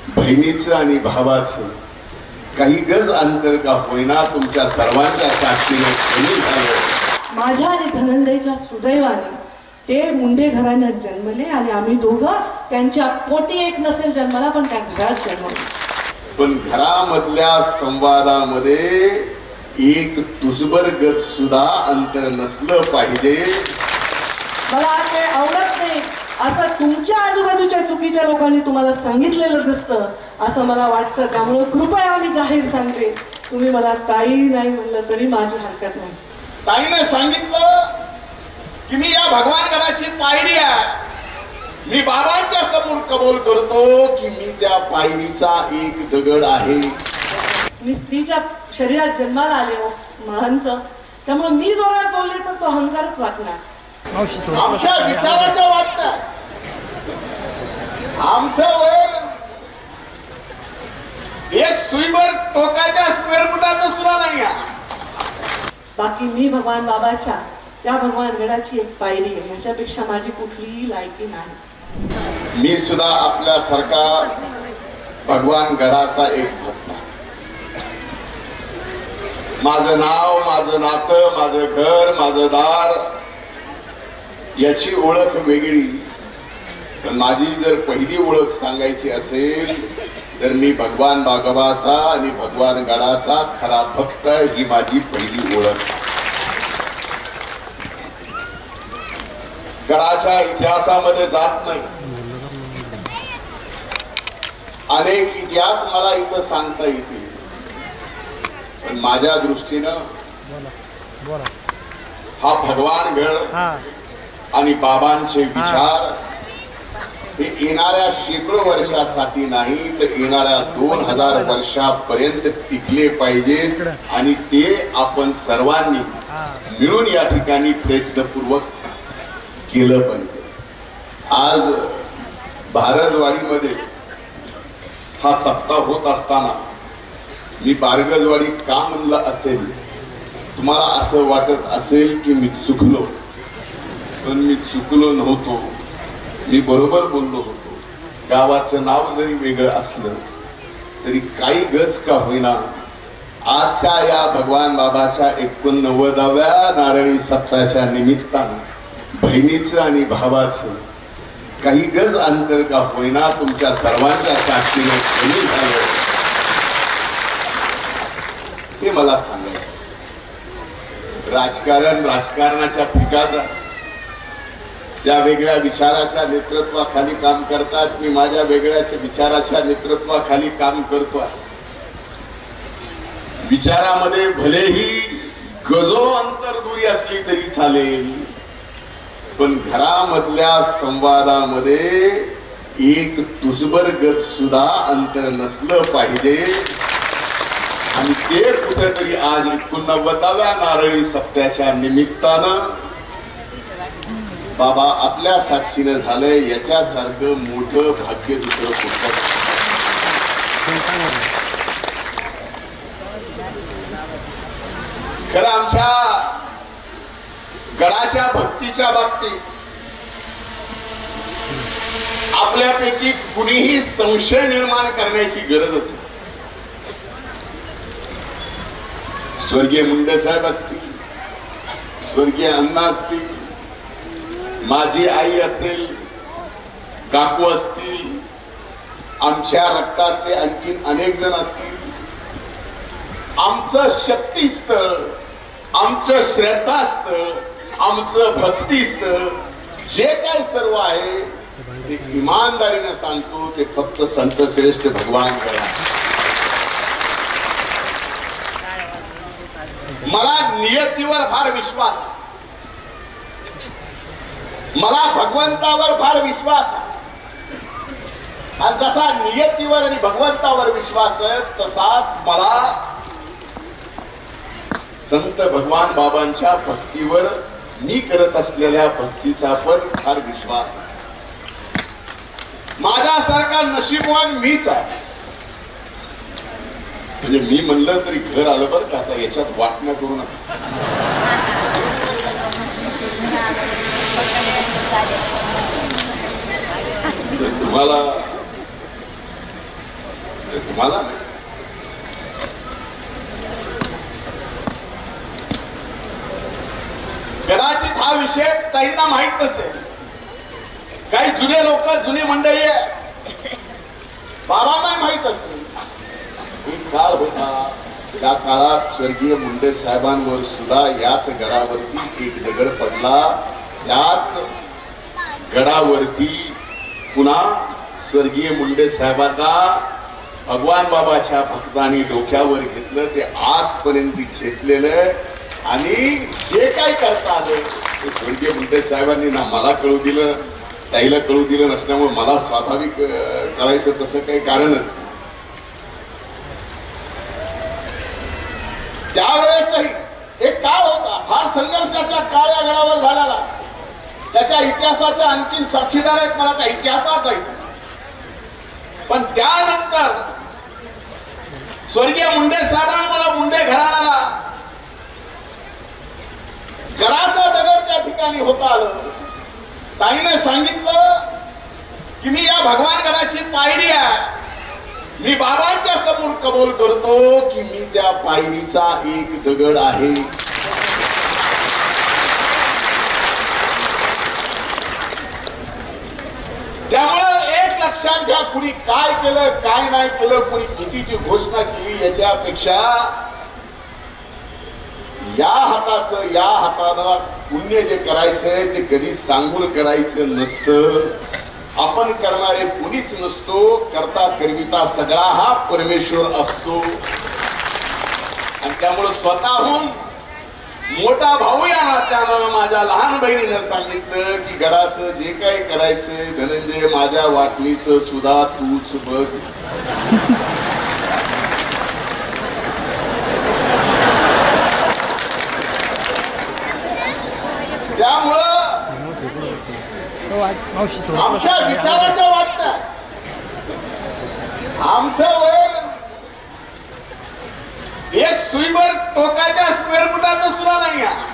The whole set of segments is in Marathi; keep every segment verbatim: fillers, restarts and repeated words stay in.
बहिणीचं आणि भावाचं काही गज अंतर का होईना तुमच्या सर्वांच्या साक्षीने कमी झालं। माझ्या आणि धनंजयच्या सुदैवाने ते मुंडे घराण्यात जन्मले आणि आम्ही दोघं त्यांच्या पोटी एक नसेल जन्माला पण त्या घरात जन्मलो। पण घरामधल्या संवादामध्ये एक तुसभर गज सुद्धा अंतर नसलं पाहिजे। मला ते आवडत नाही असं तुमच्या आजूबाजूच्या चुकीच्या लोकांनी तुम्हाला सांगितलेलं दिसतं असं मला वाटतं। त्यामुळे कृपया मी जाहीर सांगते, तुम्ही मला ताई नाही म्हणलं तरी माझी हरकत नाही। ताईने सांगितलं की मी या भगवानगडाची पायरी आहे, मी बाबांच्या समोर कबूल करतो की मी त्या पायरीचा एक दगड आहे। मी स्त्रीच्या शरीरात जन्माला आले हो महंत, त्यामुळे मी जोरात बोलले तर तो अहंकारच वाटणार। आमच्या विचाराच्या वाटतात, आमचं वर एक सुईभर टोकाच्या स्क्वेअर फुटाचं सुद्धा नाही आहे। बाकी मी भगवान बाबाच्या त्या भगवान गडाची एक पायरी आहे, ह्याच्यापेक्षा माझी कुठलीही लायकी नाही। मी सुद्धा आपल्यासारखा भगवान गडाचा एक भक्त आहे। माझं नाव, माझं नातं, माझं घर, माझं दार याची ओळख वेगळी, पण माझी जर पहिली ओळख सांगायची असेल तर मी भगवान बाबाचा आणि भगवान गडाचा खरा भक्त ही माझी पहिली ओळख। गडाच्या इतिहासामध्ये जात नाही, अनेक इतिहास मला इथं सांगता येतील, पण माझ्या दृष्टीनं हा भगवान गड आणि बाबांचे विचार हे येणाऱ्या शेकडो वर्षासाठी नाही तर येणाऱ्या दोन हजार वर्षापर्यंत टिकले पाहिजेत आणि ते आपण सर्वांनी मिळून या ठिकाणी प्रयत्नपूर्वक केलं पाहिजे। आज भारजवाडीमध्ये हा सप्ताह होत असताना मी बारगजवाडी का म्हणलं असेल, तुम्हाला असं वाटत असेल की मी चुकलो, पण मी चुकलो नव्हतो, मी बरोबर बोललो होतो। गावाचं नाव जरी वेगळं असलं तरी काही गज का होईना आजच्या या भगवान बाबाच्या एकोणनव्वदाव्या नारळी सप्ताहाच्या निमित्तानं बहिणीचं आणि भावाचं काही गज अंतर का होईना तुमच्या सर्वांच्या साक्षीने कमी झालं, ते मला सांगायचं। राजकारण राजकारणाच्या ठिकाणी त्या वेगळ्या विचाराच्या नेतृत्वाखाली काम करतात, मी माझ्या वेगळ्याच विचाराच्या नेतृत्वाखाली काम करतोय। विचारामध्ये भलेही गजो अंतर दुरी असली तरी चालेल, पण घरामधल्या संवादामध्ये एक तुसभर गज सुद्धा अंतर नसलं पाहिजे। आणि ते कुठेतरी आज एकोणनव्वदाव्या नारळी सप्त्याच्या निमित्तानं बाबा आपल्या साक्षीनं झालंय, याच्यासारखं मोठं भाग्य दुसरं कुठलं। खरं आमच्या गडाच्या भक्तीच्या बाबतीत आपल्यापैकी कुणीही संशय निर्माण करण्याची गरजच नाही। स्वर्गीय मुंडे साहेब असतील, स्वर्गीय अण्णा असतील, माझी आई असेल, काकू असतील, आमच्या रक्तातले आणखीन अनेक जण असतील, आमचं शक्तीस्थळ, आमचं श्रद्धास्थळ, आमचं भक्तीस्थळ जे काय सर्व आहे ते इमानदारीने सांगतो ते फक्त संत श्रेष्ठ भगवान गड। मला नियतीवर फार विश्वास आहे, मला भगवंतावर फार विश्वास आहे, आणि जसा नियतीवर आणि भगवंतावर विश्वास आहे तसाच मला संत भगवान बाबांच्या भक्तीवर मी करत असलेल्या भक्तीचा पण फार विश्वास आहे। माझ्यासारखा नशीबवान मीच आहे, म्हणजे मी म्हणलं तरी घर आलं बरं का, आता याच्यात वाटणं करू नका। तुम्हाला तुम्हाला कदाचित हा विषय ताईंना माहित नसेल. काही जुने लोक जुनी मंडळी आहे बाबांना माहित असेल. एक काळ होता त्या काळात स्वर्गीय मुंडे साहेबांवर सुद्धा याच गडावरती एक दगड पडला. त्याच गडावरती पुन्हा स्वर्गीय मुंडे साहेबांना भगवान बाबाच्या भक्तांनी डोक्यावर घेतलं. ते आजपर्यंत घेतलेलं आणि जे काही करता आलं ते स्वर्गीय मुंडे साहेबांनी ना मला कळू दिलं ताईला कळू दिलं नसल्यामुळे मला स्वाभाविक करायचं तसं काही कारणच नाही. त्यावेळेसही एक काळ होता फार संघर्षाचा काळ या गडावर झालेला. त्याच्या इतिहासाच्या आणखीन साक्षीदार आहेत. मला त्या इतिहासात जायचं पण त्यानंतर स्वर्गीय मुंडे साहेबांमुळे मुंडे घराण्याला गडाचा दगड त्या ठिकाणी होता आलं. ताईने सांगितलं की मी या भगवान गडाची पायरी आहे. मी बाबांच्या समोर कबूल करतो की मी त्या पायरीचा एक दगड आहे. त्यामुळे एक लक्षात घ्या कुणी काय केलं काय नाही केलं कुणी कितीची घोषणा केली याच्यापेक्षा या हाताचं या हाताला पुण्य जे करायचंय ते कधी सांगून करायचं नसतं. आपण करणारे कुणीच नसतो. करता करविता सगळा हा परमेश्वर असतो. आणि त्यामुळे स्वतःहून मोठा भाऊ या नात्यानं माझ्या लहान बहिणीनं सांगितलं की गडाचं जे काही करायचंय धनंजय माझ्या वाटणीचं सुद्धा तूच बघ. त्यामुळं आमच्या विचाराच्या वाटण्या आमचं वय एक सुईभर टोकाच्या स्क्वेअर फुटाचं सुद्धा नाही आहे.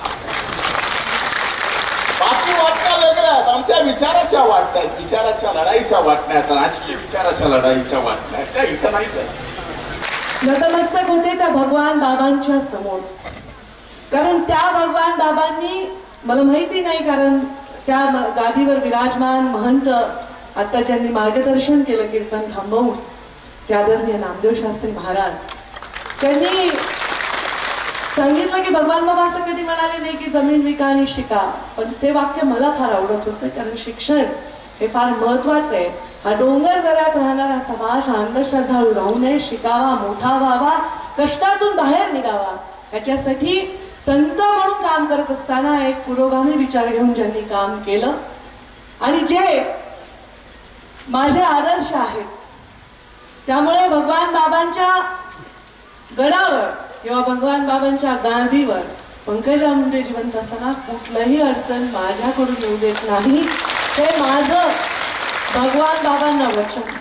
बाकी वाटण्या वेगळ्या आहेत. आमच्या विचाराच्या वाटण्या आहेत. विचाराच्या लढाईच्या वाटण्या आहेत. राजकीय विचाराच्या लढाईच्या वाटण्या आहेत त्या इथं नाहीत. नतमस्तक होते त्या भगवान बाबांच्या समोर. कारण त्या भगवान बाबांनी मला माहिती नाही कारण त्या गादीवर विराजमान महंत आता ज्यांनी मार्गदर्शन केलं कीर्तन थांबवून ते आदरणीय नामदेव शास्त्री महाराज त्यांनी सांगितलं की भगवान बाबा असं कधी म्हणाले नाही की जमीन विका आणि शिका. पण ते वाक्य मला फार आवडत होतं कारण शिक्षण हे फार महत्वाचं आहे. हा डोंगर दऱ्यात राहणारा समाज हा अंधश्रद्धाळू राहू नये. शिकावा मोठा व्हावा कष्टातून बाहेर निघावा याच्यासाठी संत म्हणून काम करत असताना एक पुरोगामी विचार घेऊन ज्यांनी काम केलं आणि जे माझे आदर्श आहेत. त्यामुळे भगवान बाबांच्या गडावर किंवा भगवान बाबांच्या गादीवर पंकजा मुंडे जिवंत असताना कुठलंही अडचण माझ्याकडून येऊ देत नाही. ते माझं भगवान बाबांना वचन.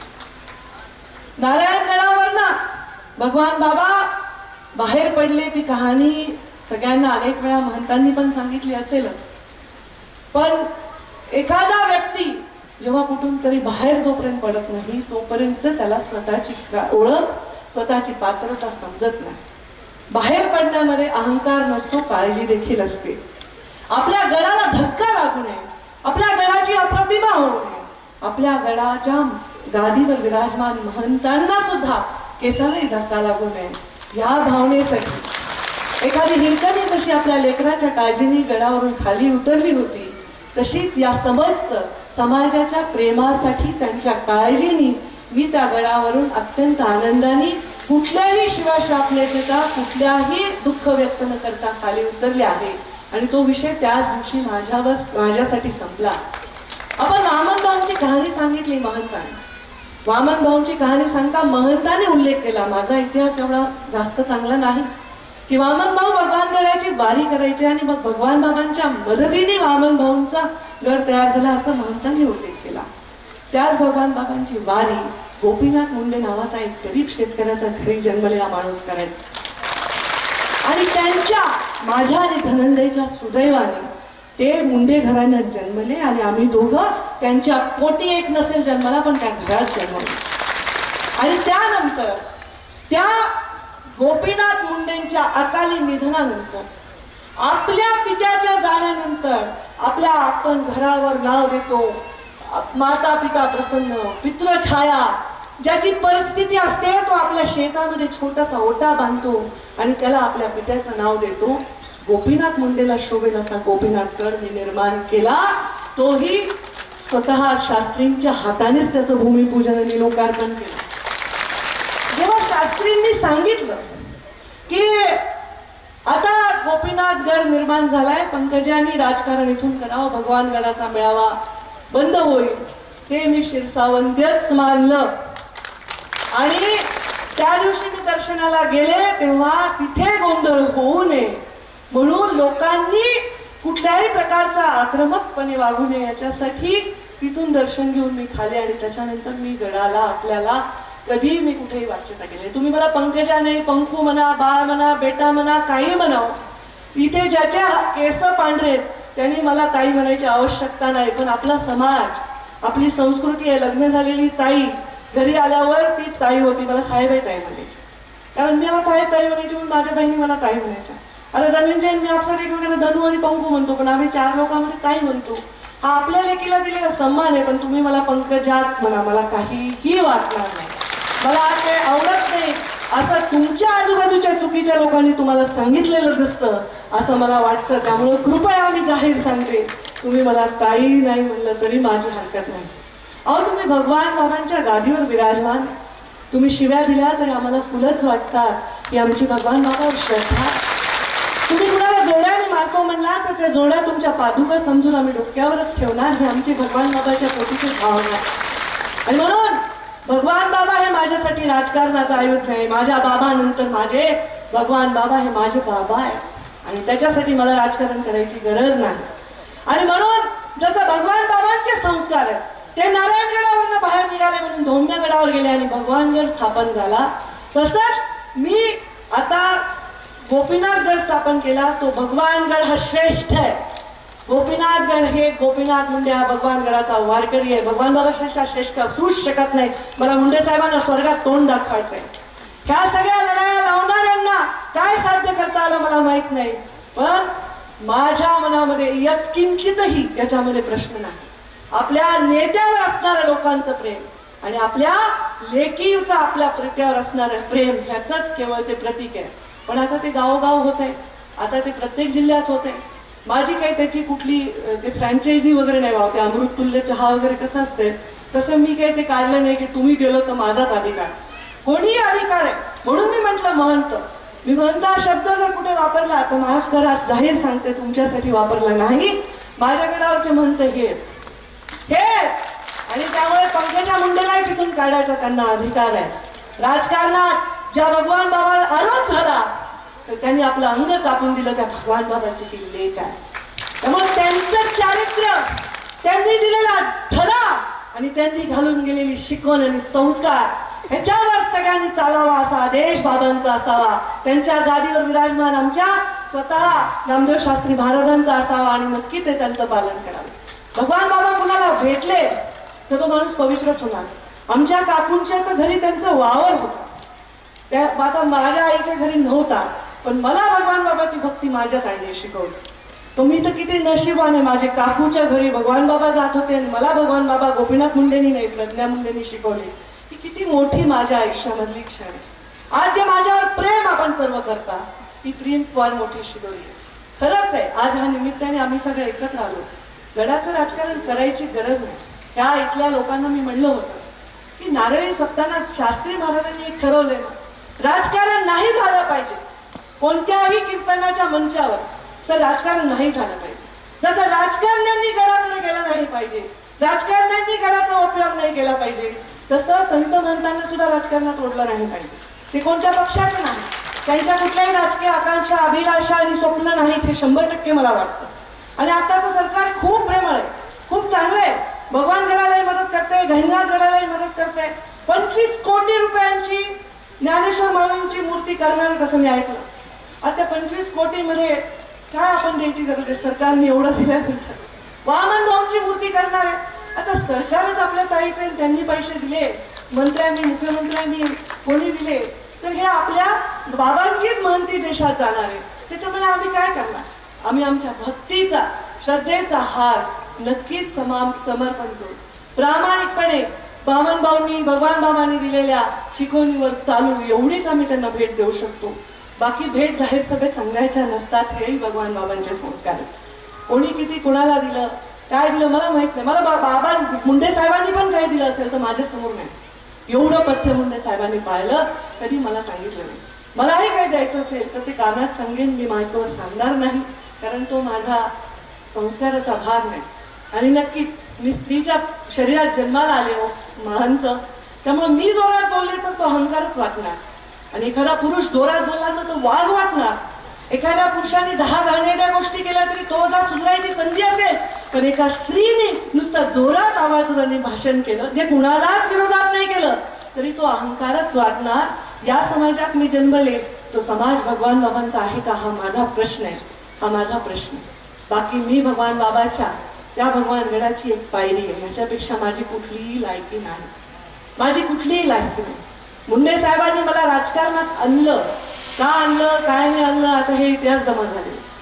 नारायण गडावर ना भगवान बाबा बाहेर पडले ती कहाणी सगळ्यांना अनेक वेळा महंतांनी पण सांगितली असेलच. पण एखादा व्यक्ती जेव्हा कुठून तरी बाहेर जोपर्यंत पडत नाही तोपर्यंत त्याला स्वतःची ओळख स्वतःची पात्रता समजत नाही. बाहेर पडण्यामध्ये अहंकार नसतो काळजी देखील असते. आपल्या गडाला धक्का लागू नये. आपल्या गडाची अप्रतिमा होऊ नये. आपल्या गडाच्या गादीवर विराजमान महंतांना सुद्धा केसालाही धक्का लागू नये या भावनेसाठी एखादी हिरकणी जशी आपल्या लेकराच्या काळजीने गडावरून खाली उतरली होती तशीच या समस्त समाजाच्या प्रेमासाठी त्यांच्या काळजीने मी त्या गडावरून अत्यंत आनंदाने कुठल्याही शिवाशाप न देता कुठल्याही दुःख व्यक्त न करता खाली उतरले आहे. आणि तो विषय त्याच दिवशी माझ्यावर माझ्यासाठी संपला. आपण वामन भाऊंची कहाणी सांगितली महंतांनी. वामन भाऊंची कहाणी सांगता महंताने उल्लेख केला. माझा इतिहास एवढा जास्त चांगला नाही की वामन भाऊ भगवान गडाची वारी करायचे आणि मग भगवान बाबांच्या मदतीने वामन भाऊंचा गड तयार झाला असं महंतांनी उल्लेख केला. त्याच भगवान बाबांची वारी गोपीनाथ मुंडे नावाचा एक गरीब शेतकऱ्याचा घरी जन्मलेला माणूस करायचा आणि त्यांच्या माझ्या आणि धनंजयच्या सुदैवाने ते मुंडे घराण्यात जन्मले आणि आम्ही दोघं त्यांच्या पोटी एक नसेल जन्माला पण त्या घरात जन्मले. आणि त्यानंतर त्या गोपीनाथ मुंडेंच्या अकाली निधनानंतर आपल्या पित्याच्या जाण्यानंतर आपल्या आपण घरावर नाव देतो, माता पिता प्रसन्न, पितृछाया, ज्याची परिस्थिती असते तो आपल्या शेतामध्ये छोटासा ओटा बांधतो आणि त्याला आपल्या पित्याचं नाव देतो. गोपीनाथ मुंडेला शोभेल असा गोपीनाथ गड मी निर्माण केला, तोही स्वतः शास्त्रींच्या हातानेच त्याचं भूमिपूजन आणि लोकार्पण केलं. जेव्हा शास्त्रींनी सांगितलं की आता गोपीनाथ गड निर्माण झालाय, पंकजांनी राजकारण इथून करावं, भगवान गडाचा मेळावा बंद होईल, ते मी शिरसावंद्यच मानलं. आणि त्या दिवशी मी दर्शनाला गेले तेव्हा तिथे गोंधळ होऊ नये म्हणून लोकांनी कुठल्याही प्रकारचा आक्रमकपणे वागू नये याच्यासाठी तिथून दर्शन घेऊन मी खाले. आणि त्याच्यानंतर मी गडाला आपल्याला कधी मी कुठेही वाच्यता केली. तुम्ही मला पंकजा नाही, पंखू म्हणा, बाळ म्हणा, बेटा म्हणा, काही म्हणाव, इथे ज्याच्या केस पांढरेत त्यांनी मला ताई म्हणायची आवश्यकता नाही. पण आपला समाज, आपली संस्कृती आहे, लग्न झालेली ताई घरी आल्यावर ती ताई होती, मला साहेबाई ताई म्हणायची, कारण मला ताई ताई म्हणायची म्हणून माझ्या बहिणी मला ताई म्हणायच्या. आता धनंजय मी आपसात एकमेकांना धनू आणि पंकू म्हणतो, पण आम्ही चार लोकांमध्ये ताई म्हणतो. हा आपल्या लेकीला दिलेला सन्मान आहे, पण तुम्ही मला पंकजाच म्हणा, मला काहीही वाटणार नाही. मला ते आवडत नाही असं तुमच्या आजूबाजूच्या चुकीच्या लोकांनी तुम्हाला सांगितलेलं दिसतं असं मला वाटतं. त्यामुळे कृपया मी जाहीर सांगते, तुम्ही मला ताई नाही म्हणलं तरी माझी हरकत नाही. अहो तुम्ही भगवान बाबांच्या गादीवर विराजमान, तुम्ही शिव्या दिल्या तरी आम्हाला फुलंच वाटतात की आमची भगवान बाबावर श्रद्धा. तुम्ही कुणाला जोड्याने मारतो म्हणला तर त्या जोड्या तुमच्या पादुका समजून आम्ही डोक्यावरच ठेवणार, ही आमची भगवान बाबाच्या पोटीची भावना. आणि म्हणून भगवान बाबा हे माझ्यासाठी राजकारणाचं आयुध नाही. माझ्या बाबानंतर माझे भगवान बाबा हे माझे बाबा आहे आणि त्याच्यासाठी मला राजकारण करायची गरज नाही. आणि म्हणून जसं भगवान बाबांचे संस्कार आहेत ते नारायणगडावरनं बाहेर निघाले म्हणून धौम्यगडावर गेले आणि भगवानगड स्थापन झाला, तसंच मी आता गोपीनाथगड स्थापन केला. तो भगवानगड हा श्रेष्ठ आहे. गोपीनाथगड हे गोपीनाथ मुंडे हा भगवानगडाचा वारकरी आहे. भगवान बाबा श्रेष्ठ श्रेष्ठ असूच शकत नाही. मला मुंडे साहेबांना स्वर्गात तोंड दाखवायचंय. ह्या सगळ्या लढाया लावणाऱ्यांना काय साध्य करता आलं मला माहित नाही, पण माझ्या मनामध्ये यत्किंचितही याच्यामध्ये प्रश्न नाही. आपल्या नेत्यावर असणाऱ्या लोकांचं प्रेम आणि आपल्या लेकीचं आपल्या प्रेत्यावर असणारं प्रेम ह्याचंच केवळ ते प्रतीक आहे. पण आता ते गावोगाव होत आहे, आता ते प्रत्येक जिल्ह्यात होत आहे. माझी काही त्याची कुठली ते फ्रँचायझी वगैरे नाही वावते. अमृत तुल्य चहा वगैरे कसं असते तसं मी काही ते काढलं नाही की तुम्ही गेलो तर माझाच अधिकार, कोणीही अधिकार आहे. म्हणून मी म्हटलं महंत, मी महंत हा शब्द जर कुठे वापरला तर माफ करा, जाहीर सांगते तुमच्यासाठी वापरला नाही. माझ्या गडावरचे महंत हे हे आणि त्यामुळे पंकजा मुंडेलाही तिथून काढायचा त्यांना अधिकार आहे. राजकारणात ज्या भगवान बाबांवर आरोप झाला तर त्यांनी आपलं अंग कापून दिलं, त्या भगवान बाबाची ही लेख आहे. त्यामुळे त्यांचं चारित्र्य, त्यांनी दिलेला धडा आणि त्यांनी घालून गेलेली शिकवण आणि संस्कार ह्याच्यावर सगळ्यांनी चालावा असा आदेश बाबांचा असावा. त्यांच्या गादीवर विराजमान आमच्या स्वतः नामदेव शास्त्री महाराजांचा असावा आणि नक्की ते त्यांचं पालन करावं. भगवान बाबा कुणाला भेटले तर तो माणूस पवित्रच होणार. आमच्या काकूंच्या तर घरी त्यांचं वावर होतं, त्या आता माझ्या आईच्या घरी नव्हता, पण मला भगवान बाबाची भक्ती माझ्याच आईने शिकवली. तो मी तर किती नशिबाने माझे काकूच्या घरी भगवान बाबा जात होते आणि मला भगवान बाबा गोपीनाथ मुंडेंनी नाही प्रज्ञा मुंडेंनी शिकवले. ही किती मोठी माझ्या आयुष्यामधली क्षण आहे. आज जे माझ्यावर प्रेम आपण सर्व करता ही प्रेम फार मोठी शिदोरी आहे. खरंच आहे, आज हा निमित्ताने आम्ही सगळे एकत्र आलो. गडाचं राजकारण करायची गरज नाही. त्या इथल्या लोकांना मी म्हणलं होतं की नारळी सप्तानात शास्त्री महाराजांनी एक ठरवलंय ना, राजकारण नाही झालं पाहिजे कोणत्याही कीर्तनाच्या मंचावर, तर राजकारण नाही झालं पाहिजे. जसं राजकारण्यांनी गडाकडे गेलं नाही पाहिजे, राजकारण्यांनी गडाचा उपयोग नाही केला पाहिजे, तसं संत महंतांना सुद्धा राजकारणात ओढलं नाही पाहिजे. ते कोणत्या पक्षाचे नाही, त्यांच्या कुठल्याही राजकीय आकांक्षा, अभिलाषा आणि स्वप्न नाहीत, हे शंभर टक्के मला वाटतं. आणि आताचं सरकार खूप प्रेमळ आहे, खूप चांगलं आहे. भगवान गडालाही मदत करते, गहिनीनाथ गडालाही मदत करते. पंचवीस कोटी रुपयांची ज्ञानेश्वर माऊलींची मूर्ती करणार कसं मी ऐकलं. आता पंचवीस कोटी मध्ये काय आपण द्यायची गरज आहे, सरकारने एवढं दिल्यानंतर वामन भाऊंची मूर्ती करणार आहे. आता सरकारच आपल्या ताईचे त्यांनी पैसे दिले मंत्र्यांनी मुख्यमंत्र्यांनी कोणी दिले तर हे आपल्या बाबांचीच महंती देशात जाणार आहे. त्याच्यामुळे आम्ही काय करणार? आम्ही आमच्या भक्तीचा श्रद्धेचा हार नक्कीच समा समर्पण करू. प्रामाणिकपणे बामन भाऊंनी भगवान बाबांनी दिलेल्या शिकवणीवर चालू एवढीच आम्ही त्यांना भेट देऊ शकतो. बाकी भेट जाहीर सभेत सांगायच्या नसतात. हेही भगवान बाबांचे संस्कार आहेत. कोणी किती कोणाला दिलं काय दिलं मला माहित नाही. मला बा बाबा मुंडे साहेबांनी पण काही दिलं असेल तर माझ्या समोर नाही. एवढं पथ्य मुंडे साहेबांनी पाळलं कधी मला सांगितलं नाही. मलाही काही द्यायचं असेल तर ते कानात सांगेन, मी मायकोवर सांगणार नाही, कारण तो माझा संस्काराचा भाग नाही. आणि नक्कीच मी स्त्रीच्या शरीरात जन्माला आले हो महंत, त्यामुळे मी जोरात बोलले तर तो अहंकारच वाटणार. आणि एखादा पुरुष जोरात बोलला तर तो वाघ वाटणार. एखाद्या पुरुषाने दहा घाणेरड्या गोष्टी केल्या तरी तो जर सुधारायची संधी असेल, पण एका स्त्रीने नुसता जोरात आवाजाने भाषण केलं जे कुणालाच विरोधात नाही केलं तरी तो अहंकारच वाटणार. या समाजात मी जन्मले, तो समाज भगवान बाबांचा आहे का हा माझा प्रश्न आहे. हा माझा प्रश्न आहे. बाकी मी भगवान बाबाच्या त्या भगवान गडाची एक पायरी आहे. ह्याच्यापेक्षा माझी कुठलीही लायकी नाही. माझी कुठलीही लायकी नाही. मुंडे साहेबांनी मला राजकारणात आणलं, का आणलं काय नाही आणलं आता हे इतिहास जमा झाले.